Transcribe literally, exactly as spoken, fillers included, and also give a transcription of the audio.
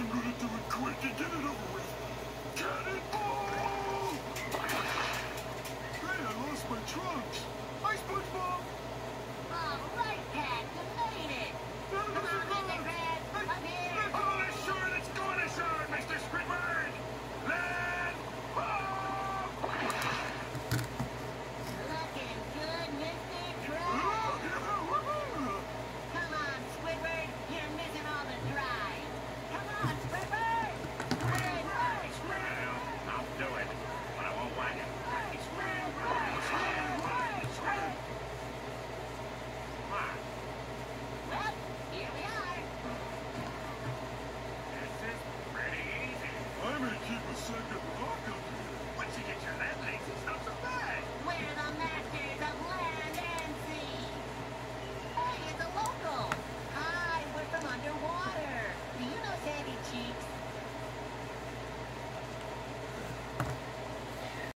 I'm gonna do it quick and get it over with. Cannonball! Hey, I lost my trunks. Hi, SpongeBob! All right, Pat, you made it. Come on, Mister Krabs, up here. On ashore, let's go on ashore, Mister Squidward! Land ho! Looking good, Mister Krabs. Come on, Squidward, you're missing all the drive. Come on, Squidward.